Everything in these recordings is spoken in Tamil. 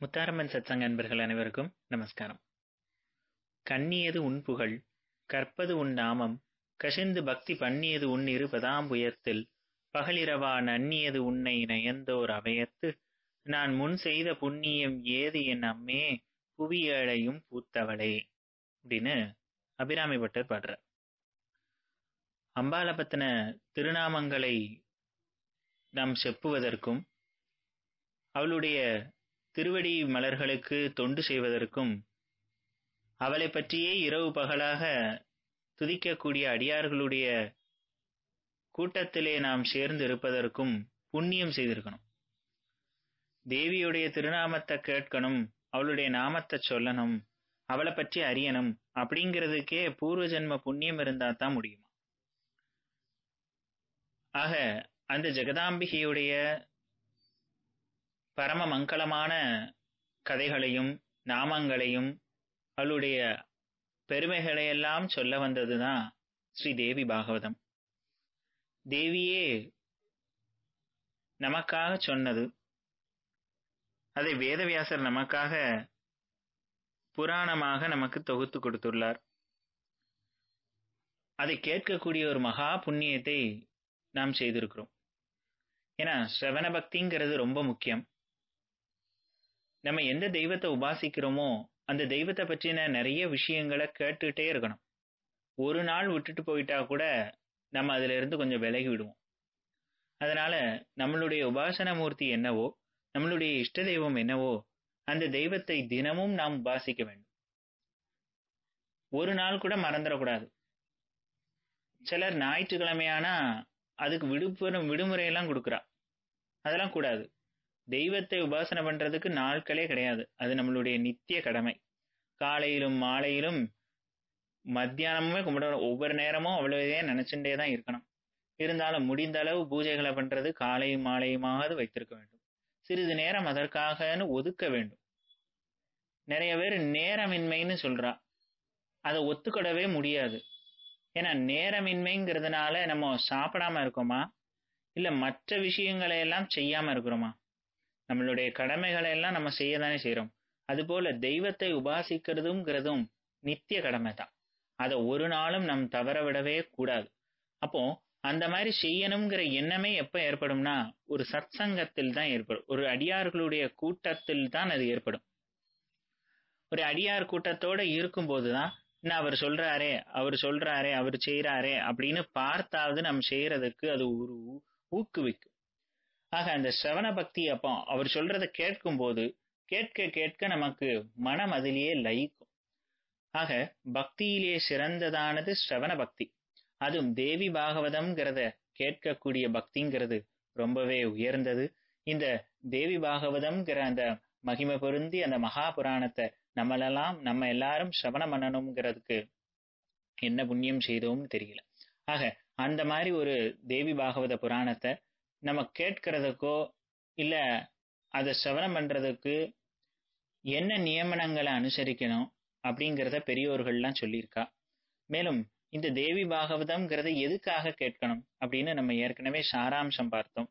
முத்தாரம்மன் சத்சங்க அன்பர்கள் அனைவருக்கும் நமஸ்காரம். கண்ணியது உன் புகழ், கற்பது உன் நாமம், கசிந்து பக்தி பண்ணியது உன் இருபதாம்புயத்தில், பகலிரவா நன்னியது உன்னை நயந்தோர் அவையத்து, நான் முன் செய்த புண்ணியம் ஏது என் அம்மே, புவியேழையும் பூத்தவளே அப்படின்னு அபிராமி பட்டர் பாடுறார். அம்பாளை பத்தின திருநாமங்களை நாம் செப்புவதற்கும் அவளுடைய திருவடி மலர்களுக்கு தொண்டு செய்வதற்கும் அவளை பற்றியே இரவு பகலாக துதிக்கக்கூடிய அடியார்களுடைய கூட்டத்திலே நாம் சேர்ந்து இருப்பதற்கும் புண்ணியம் செய்திருக்கணும். தேவியுடைய திருநாமத்தை கேட்கணும், அவளுடைய நாமத்தை சொல்லணும், அவளை பற்றி அறியணும் அப்படிங்கிறதுக்கே பூர்வ ஜென்ம புண்ணியம் இருந்தா தான் முடியுமா. ஆக அந்த ஜெகதாம்பிகையுடைய பரம மங்களமான கதைகளையும் நாமங்களையும் அவளுடைய பெருமைகளையெல்லாம் சொல்ல வந்ததுதான் ஸ்ரீ தேவி பாகவதம். தேவியே நமக்காக சொன்னது, அதை வேதவியாசர் நமக்காக புராணமாக நமக்கு தொகுத்து கொடுத்துள்ளார். அதை கேட்கக்கூடிய ஒரு மகா புண்ணியத்தை நாம் செய்திருக்கிறோம். ஏன்னா ஸ்ரவண பக்திங்கிறது ரொம்ப முக்கியம். நம்ம எந்த தெய்வத்தை உபாசிக்கிறோமோ அந்த தெய்வத்தை பற்றின நிறைய விஷயங்களை கேட்டுட்டே இருக்கணும். ஒரு நாள் விட்டுட்டு போயிட்டா கூட நம்ம அதுல இருந்து கொஞ்சம் விலகி விடுவோம். அதனால நம்மளுடைய உபாசன மூர்த்தி என்னவோ, நம்மளுடைய இஷ்ட தெய்வம் என்னவோ, அந்த தெய்வத்தை தினமும் நாம் உபாசிக்க வேண்டும். ஒரு நாள் கூட மறந்துடக்கூடாது. சிலர் ஞாயிற்றுக்கிழமையானா அதுக்கு விடுமுறையெல்லாம் கொடுக்குறா. அதெல்லாம் கூடாது. தெய்வத்தை உபாசனை பண்றதுக்கு நாட்களே கிடையாது. அது நம்மளுடைய நித்திய கடமை. காலையிலும் மாலையிலும் மத்தியானமுமே கும்பிடணும். ஒவ்வொரு நேரமும் அவ்வளவே நினைச்சுட்டே தான் இருக்கணும். இருந்தாலும் முடிந்த அளவு பூஜைகளை பண்றது காலையும் மாலையுமாவது வைத்திருக்க வேண்டும். சிறிது நேரம் அதற்காகன்னு ஒதுக்க வேண்டும். நிறைய பேர் நேரமின்மைன்னு சொல்றா. அதை ஒத்துக்கிடவே முடியாது. ஏன்னா நேரமின்மைங்கிறதுனால நம்ம சாப்பிடாம இருக்கோமா, இல்ல மற்ற விஷயங்களை எல்லாம் செய்யாம இருக்கிறோமா? நம்மளுடைய கடமைகளை எல்லாம் நம்ம செய்யதானே செய்யறோம். அதுபோல தெய்வத்தை உபாசிக்கிறதுங்கிறதும் நித்திய கடமை தான். அதை ஒரு நாளும் நம் தவற விடவே கூடாது. அப்போ அந்த மாதிரி செய்யணுங்கிற எண்ணமே எப்ப ஏற்படும்னா ஒரு சத்சங்கத்தில் தான் ஏற்படும். ஒரு அடியார்களுடைய கூட்டத்தில் தான் அது ஏற்படும். ஒரு அடியார் கூட்டத்தோட இருக்கும் போதுதான் அவர் சொல்றாரே அவர் செய்யறாரே அப்படின்னு பார்த்தாவது நம்ம செய்யறதுக்கு அது ஒரு ஊக்குவிக்கும். ஆக அந்த சிரவண பக்தி அப்போ அவர் சொல்றதை கேட்கும் போது கேட்க கேட்க நமக்கு மனம் அதிலேயே லயிக்கும். ஆக பக்தியிலேயே சிறந்ததானது சிரவண பக்தி. அதுவும் தேவி பாகவதம்ங்கிறத கேட்கக்கூடிய பக்திங்கிறது ரொம்பவே உயர்ந்தது. இந்த தேவி பாகவதம்ங்கிற அந்த மகிமை பொருந்தி அந்த மகா புராணத்தை நம்ம எல்லாரும் சிரவணம் பண்ணணுங்கிறதுக்கு என்ன புண்ணியம் செய்தோம்னு தெரியல. ஆக அந்த மாதிரி ஒரு தேவி பாகவத புராணத்தை நம்ம கேட்கறதுக்கோ இல்ல அதை சிரவணம் பண்றதுக்கு என்ன நியமனங்களை அனுசரிக்கணும் அப்படிங்கிறத பெரியோர்கள்லாம் சொல்லியிருக்கா. மேலும் இந்த தேவி பாகவதம்ங்கிறத எதுக்காக கேட்கணும் அப்படின்னு நம்ம ஏற்கனவே சாராம்சம் பார்த்தோம்.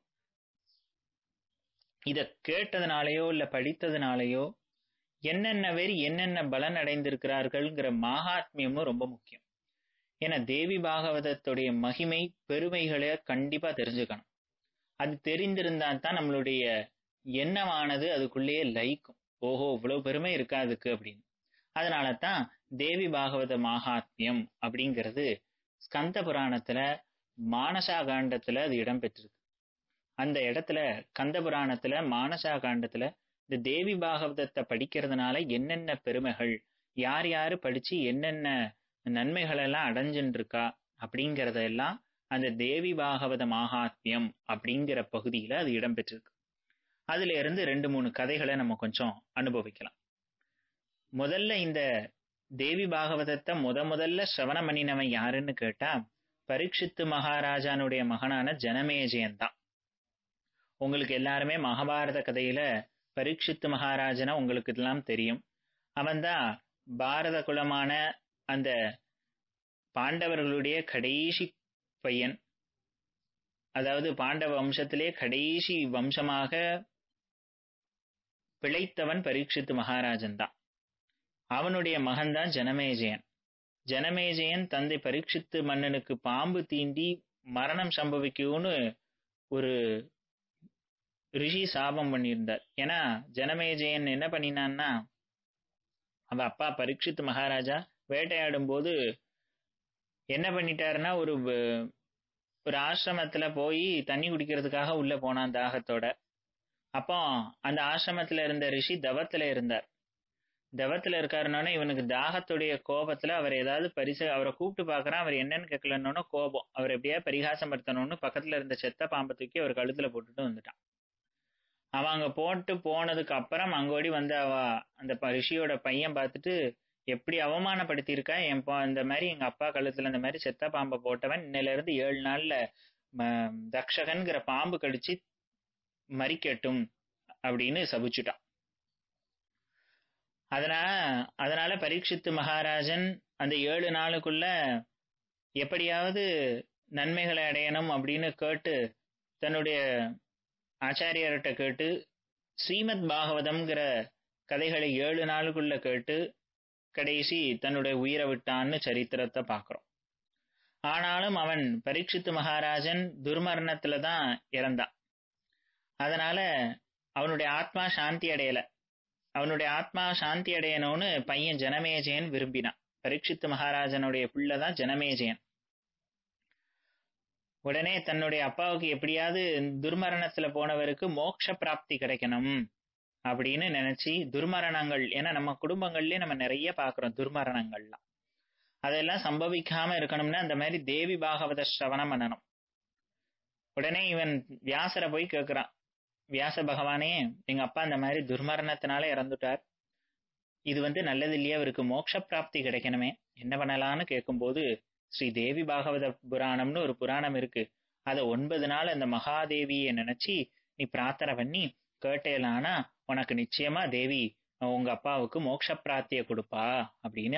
இத கேட்டதுனாலயோ இல்ல படித்ததுனாலயோ என்னென்ன பேர் என்னென்ன பலன் அடைந்திருக்கிறார்கள்ங்கிற மகாத்மியமும் ரொம்ப முக்கியம். ஏன்னா தேவி பாகவதத்துடைய மகிமை பெருமைகளை கண்டிப்பா தெரிஞ்சுக்கணும். அது தெரிந்திருந்தா தான் நம்மளுடைய எண்ணமானது அதுக்குள்ளேயே லயிக்கும். ஓஹோ, இவ்வளவு பெருமை இருக்கா அதுக்கு அப்படின்னு. அதனாலதான் தேவி பாகவத மகாத்மியம் அப்படிங்கிறது ஸ்கந்த புராணத்துல மானசா காண்டத்துல அது இடம்பெற்றிருக்கு. அந்த இடத்துல கந்த புராணத்துல மானசா காண்டத்துல இந்த தேவி பாகவதத்தை படிக்கிறதுனால என்னென்ன பெருமைகள், யார் யாரு படிச்சு என்னென்ன நன்மைகள் எல்லாம் அடைஞ்சுட்டு இருக்கா அப்படிங்கறதெல்லாம் அந்த தேவி பாகவத மகாத்மியம் அப்படிங்கிற பகுதியில அது இடம்பெற்றிருக்கு. அதுல இருந்து 2-3 கதைகளை நம்ம கொஞ்சம் அனுபவிக்கலாம். முதல்ல இந்த தேவி பாகவதத்தை முதல்ல சிரவணம் பண்ணினவன் யாருன்னு கேட்டா பரீட்சித்து மகாராஜானுடைய மகனான ஜனமேஜயன் தான். உங்களுக்கு எல்லாருமே மகாபாரத கதையில பரீட்சித்து மகாராஜனா உங்களுக்கு இதெல்லாம் தெரியும். அவன்தான் பாரத குலமான அந்த பாண்டவர்களுடைய கடைசி பையன். அதாவது பாண்டவ வம்சத்திலே கடைசி வம்சமாக பிழைத்தவன் பரீட்சித்து மகாராஜன் தான். அவனுடைய மகன்தான் ஜனமேஜயன். ஜனமேஜயன் தந்தை பரீட்சித்து மன்னனுக்கு பாம்பு தீண்டி மரணம் சம்பவிக்கும்னு ஒரு ரிஷி சாபம் பண்ணியிருந்தார். ஏன்னா ஜனமேஜயன் என்ன பண்ணினான்னா, அவ அப்பா பரீட்சித்து மகாராஜா வேட்டையாடும் போது என்ன பண்ணிட்டாருன்னா, ஒரு ஆசிரமத்துல போய் தண்ணி குடிக்கிறதுக்காக உள்ள போனான் தாகத்தோட. அப்போ அந்த ஆசிரமத்துல இருந்த ரிஷி தவத்துல இருந்தார். தவத்துல இருக்காருன்னொன்னே இவனுக்கு தாகத்துடைய கோபத்துல அவர் ஏதாவது அவரை கூப்பிட்டு பாக்குறான். அவர் என்னன்னு கேட்கலன்னொன்னு கோபம். அவர் எப்படியா பரிகாசம் படுத்தணும்னு பக்கத்துல இருந்த செத்த பாம்பை தூக்கி அவர் கழுத்துல போட்டுட்டு வந்துட்டான். அவன் அங்க போட்டு போனதுக்கு அப்புறம் அங்கோடி வந்து அந்த ரிஷியோட பையன் பார்த்துட்டு, எப்படி அவமானப்படுத்தியிருக்கா, இந்த மாதிரி எங்க அப்பா கழுத்துல இந்த மாதிரி செத்த பாம்பை போட்டவன் இன்னையில இருந்து 7 நாள்ல தக்ஷகன்கிற பாம்பு கடிச்சு மறிக்கட்டும் அப்படின்னு சபிச்சுட்டான். அதனால பரீட்சித்து மகாராஜன் அந்த 7 நாளுக்குள்ள எப்படியாவது நன்மைகளை அடையணும் அப்படின்னு கேட்டு தன்னுடைய ஆச்சாரியர்கிட்ட கேட்டு ஸ்ரீமத் பாகவதம்ங்கிற கதைகளை 7 நாளுக்குள்ள கேட்டு கடைசி தன்னுடைய உயிரை விட்டான்னு சரித்திரத்தை பார்க்கிறோம். ஆனாலும் அவன் பரீட்சித்து மகாராஜன் துர்மரணத்துலதான் இறந்தான். அதனால அவனுடைய ஆத்மா சாந்தி அடையல. அவனுடைய ஆத்மா சாந்தி அடையணும்னு பையன் ஜனமேஜயன் விரும்பினான். பரீட்சித்து மகாராஜனுடைய பிள்ளைதான் ஜனமேஜயன். உடனே தன்னுடைய அப்பாவுக்கு எப்படியாவது துர்மரணத்துல போனவருக்கு மோட்ச பிராப்தி கிடைக்கணும் அப்படின்னு நினைச்சு துர்மரணங்கள், ஏன்னா நம்ம குடும்பங்கள்லயே நம்ம நிறைய பாக்குறோம் துர்மரணங்கள்லாம், அதெல்லாம் சம்பவிக்காம இருக்கணும்னா அந்த மாதிரி தேவி பாகவத ஸ்ரவணம் பண்ணணும். உடனே இவன் வியாசரை போய் கேட்கிறான், வியாச பகவானே, எங்க அப்பா இந்த மாதிரி துர்மரணத்தினால இறந்துட்டார், இது நல்லது இல்லையா, அவருக்கு மோட்ச பிராப்தி கிடைக்கணுமே, என்ன பண்ணலான்னு கேட்கும்போது ஸ்ரீ தேவி பாகவத புராணம்னு ஒரு புராணம் இருக்கு. அதை 9 நாள் அந்த மகாதேவியை நினைச்சு நீ பிரார்த்தனை பண்ணி கேட்டேலானா உனக்கு நிச்சயமா தேவி உங்க அப்பாவுக்கு மோட்ச பிராப்தியை கொடுப்பா அப்படின்னு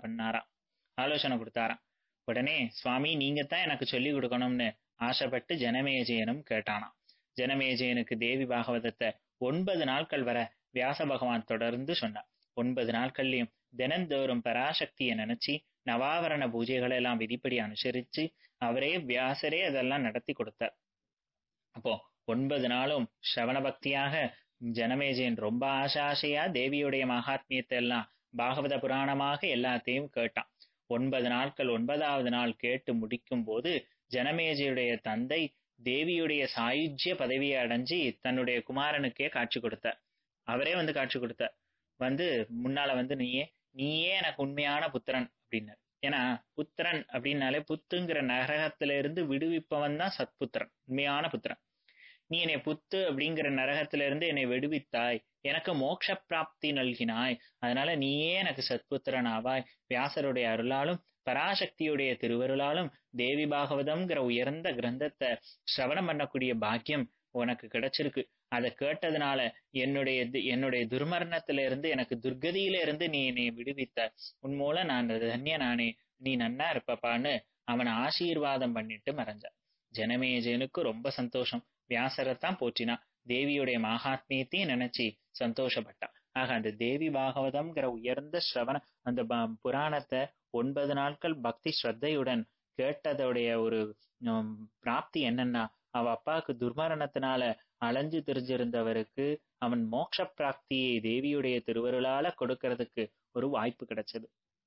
ஆலோசனை கொடுத்தாராம். உடனே சுவாமி நீங்க தான் எனக்கு சொல்லி கொடுக்கணும்னு ஆசைப்பட்டு ஜனமேஜயனும் கேட்டானாம். ஜனமேஜயனுக்கு தேவி பாகவதத்தை 9 நாட்கள் வர வியாச பகவான் தொடர்ந்து சொன்னார். 9 நாட்கள்லயும் தினந்தோறும் பராசக்தியை நினைச்சு நவாவரண பூஜைகளை எல்லாம் விதிப்படி அனுசரிச்சு அவரே வியாசரே அதெல்லாம் நடத்தி கொடுத்தார். அப்போ 9 நாளும் ஸ்ரவண பக்தியாக ஜனமேஜயன் ரொம்ப ஆசையா தேவியுடைய மகாத்மியத்தை எல்லாம் பாகவத புராணமாக எல்லாத்தையும் கேட்டான். 9 நாட்கள் 9வது நாள் கேட்டு முடிக்கும் போது ஜனமேஜயுடைய தந்தை தேவியுடைய சாயுஜ்ய பதவியை அடைஞ்சு தன்னுடைய குமாரனுக்கே காட்சி கொடுத்தார். அவரே காட்சி கொடுத்தார். முன்னால நீயே எனக்கு உண்மையான புத்திரன் அப்படின்னு. ஏன்னா புத்திரன் அப்படின்னாலே புத்துங்கிற நரகத்தில இருந்து விடுவிப்பவன் தான் சத்புத்திரன், உண்மையான புத்திரன். நீ என்னை புத்து அப்படிங்கிற நரகத்தில இருந்து என்னை விடுவித்தாய், எனக்கு மோட்ச பிராப்தி நல்கினாய், அதனால நீயே எனக்கு சத்புத்திரன் ஆவாய். வியாசருடைய அருளாலும் பராசக்தியுடைய திருவருளாலும் தேவி பாகவதம்ங்கிற உயர்ந்த கிரந்தத்தை சிரவணம் பண்ணக்கூடிய பாக்கியம் உனக்கு கிடைச்சிருக்கு. அதை கேட்டதுனால என்னுடைய துர்மரணத்தில இருந்து எனக்கு துர்கதியில இருந்து நீ என்னை விடுவித்த, உன் மூலம் நான் தன்யனானே, நீ நன்னா இருப்பப்பான்னு அவனை ஆசீர்வாதம் பண்ணிட்டு மறைஞ்சான். ஜனமேஜயனுக்கு ரொம்ப சந்தோஷம். வியாசரைத்தான் போற்றினா, தேவியுடைய மகாத்மியத்தையும் நினைச்சு சந்தோஷப்பட்டான். ஆக அந்த தேவி பாகவதம்ங்கிற உயர்ந்த ஸ்ரவண அந்த புராணத்தை 9 நாட்கள் பக்தி ஸ்ரத்தையுடன் கேட்டதோடைய ஒரு பிராப்தி என்னன்னா, அவ அப்பாவுக்கு துர்மரணத்தினால அலைஞ்சு தெரிஞ்சிருந்தவருக்கு அவன் மோட்ச பிராப்தியை தேவியுடைய திருவருளால கொடுக்கறதுக்கு ஒரு வாய்ப்பு கிடைச்சது.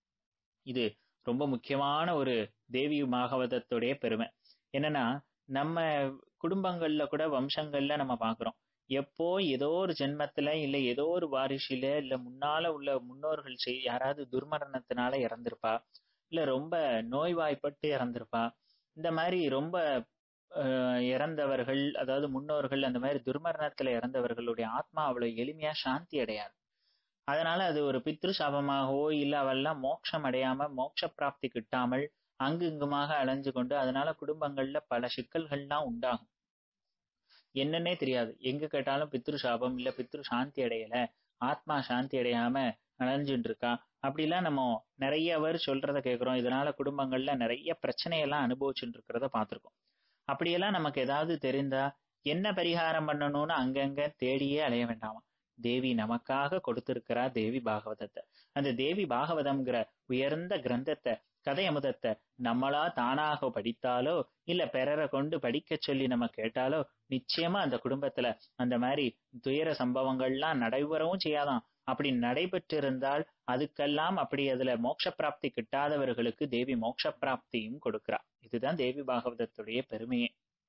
இது ரொம்ப முக்கியமான ஒரு தேவி பாகவதத்துடைய பெருமை. என்னன்னா நம்ம குடும்பங்கள்ல கூட வம்சங்கள்ல நம்ம பாக்குறோம், எப்போ ஏதோ ஒரு ஜென்மத்துல இல்ல ஏதோ ஒரு வாரிசில இல்ல முன்னால உள்ள முன்னோர்கள் யாராவது துர்மரணத்தினால இறந்திருப்பா, இல்ல ரொம்ப நோய்வாய்ப்பட்டு இறந்திருப்பா. இந்த மாதிரி ரொம்ப இறந்தவர்கள், அதாவது முன்னோர்கள் அந்த மாதிரி துர்மரணத்துல இறந்தவர்களுடைய ஆத்மா அவ்வளவு எளிமையா சாந்தி அடையாது. அதனால அது ஒரு பித்ரு சாபமாகவோ இல்ல அவெல்லாம் மோட்சம் அடையாம மோட்ச பிராப்தி கிட்டாமல் அங்கு இங்குமாக அலைஞ்சு கொண்டு அதனால குடும்பங்கள்ல பல சிக்கல்கள்லாம் உண்டாகும். என்னன்னே தெரியாது, எங்க கேட்டாலும் பித்ரு சாபம் இல்ல பித்ரு சாந்தி அடையல, ஆத்மா சாந்தி அடையாம அலைஞ்சுட்டு இருக்கா அப்படிலாம் நம்ம நிறைய பேர் சொல்றத கேட்கிறோம். இதனால குடும்பங்கள்ல நிறைய பிரச்சனையெல்லாம் அனுபவிச்சுட்டு இருக்கிறத பார்த்திருக்கோம். அப்படியெல்லாம் நமக்கு ஏதாவது தெரிந்தா என்ன பரிகாரம் பண்ணணும்னு அங்கங்க தேடியே அலைய வேண்டாமா, தேவி நமக்காக கொடுத்திருக்கிறா தேவி பாகவதத்தை. அந்த தேவி பாகவதம்ங்கிற உயர்ந்த கிரந்தத்தை, கதை அமுதத்தை நம்மளா தானாக படித்தாலோ இல்ல பிறரை கொண்டு படிக்க சொல்லி நம்ம கேட்டாலோ நிச்சயமா அந்த குடும்பத்துல அந்த மாதிரி துயர சம்பவங்கள்லாம் நடைபெறவும் செய்யாதான். அப்படி நடைபெற்று இருந்தால் அதுக்கெல்லாம் அப்படி அதுல மோட்ச பிராப்தி கிட்டாதவர்களுக்கு தேவி மோட்ச பிராப்தியும் கொடுக்கிறா. இதுதான் தேவி பாகவதத்துடைய பெருமையே.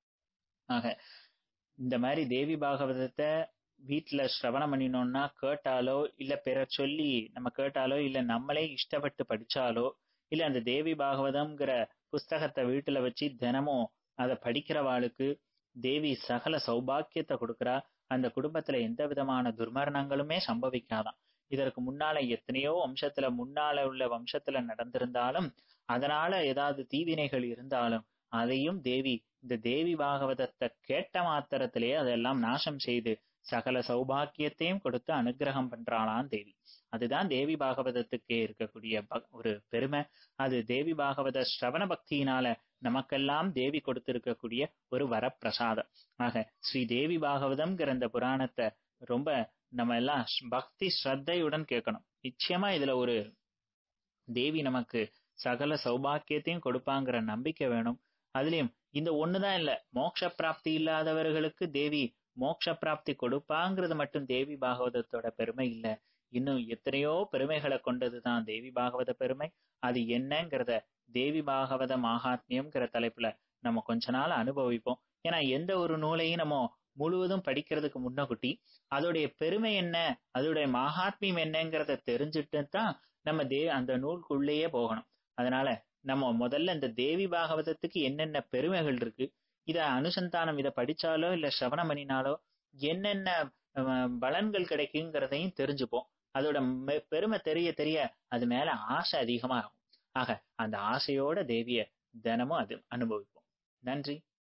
ஆக இந்த மாதிரி தேவி பாகவதத்தை வீட்டுல சிரவணம் பண்ணினோம்னா கேட்டாலோ இல்ல பிறர் சொல்லி நம்ம கேட்டாலோ இல்ல நம்மளே இஷ்டப்பட்டு படிச்சாலோ இல்ல அந்த தேவி பாகவதம்ங்கிற புஸ்தகத்தை வீட்டுல வச்சு தினமும் அதை படிக்கிறவாளுக்கு தேவி சகல சௌபாக்கியத்தை கொடுக்கறா. அந்த குடும்பத்துல எந்த விதமான துர்மரணங்களுமே சம்பவிக்காதான். இதற்கு முன்னால எத்தனையோ வம்சத்துல முன்னால உள்ள வம்சத்துல நடந்திருந்தாலும் அதனால ஏதாவது தீவினைகள் இருந்தாலும் அதையும் தேவி இந்த தேவி பாகவதத்தை கேட்ட மாத்திரத்திலேயே அதெல்லாம் நாசம் செய்து சகல சௌபாக்கியத்தையும் கொடுத்து அனுகிரகம் பண்றாளாம் தேவி. அதுதான் தேவி பாகவதத்துக்கே இருக்கக்கூடிய ஒரு பெருமை. அது தேவி பாகவத ஸ்ரவண பக்தியினால நமக்கெல்லாம் தேவி கொடுத்திருக்கக்கூடிய ஒரு வரப்பிரசாதம். ஆக ஸ்ரீ தேவி பாகவதம்ங்கிற இந்த புராணத்தை ரொம்ப நம்ம எல்லாம் பக்தி ஸ்ரத்தையுடன் கேட்கணும். நிச்சயமா இதுல ஒரு தேவி நமக்கு சகல சௌபாக்கியத்தையும் கொடுப்பாங்கிற நம்பிக்கை வேணும். அதுலயும் இந்த ஒண்ணுதான் இல்ல, மோட்ச பிராப்தி இல்லாதவர்களுக்கு தேவி மோட்ச பிராப்தி கொடுப்பாங்கிறது மட்டும் தேவி பாகவதத்தோட பெருமை இல்ல. இன்னும் எத்தனையோ பெருமைகளை கொண்டதுதான் தேவி பாகவத பெருமை. அது என்னங்கிறத தேவி பாகவத மகாத்மியம்ங்கிற தலைப்புல நம்ம கொஞ்ச நாள் அனுபவிப்போம். ஏன்னா எந்த ஒரு நூலையும் நம்ம முழுவதும் படிக்கிறதுக்கு முன்னகுட்டி அதோடைய பெருமை என்ன, அதோடைய மகாத்மியம் என்னங்கிறத தெரிஞ்சுட்டு தான் நம்ம அந்த நூலுக்குள்ளேயே போகணும். அதனால நம்ம முதல்ல இந்த தேவி பாகவதத்துக்கு என்னென்ன பெருமைகள் இருக்கு, இத அனுசந்தானம் இதை படிச்சாலோ இல்ல சிரவணம் பண்ணினாலோ என்னென்ன பலன்கள் கிடைக்குங்கிறதையும் தெரிஞ்சுப்போம். அதோட பெருமை தெரிய தெரிய அது மேல ஆசை அதிகமா இருக்கும். ஆக அந்த ஆசையோட தேவிய தினமும் அது அனுபவிப்போம். நன்றி.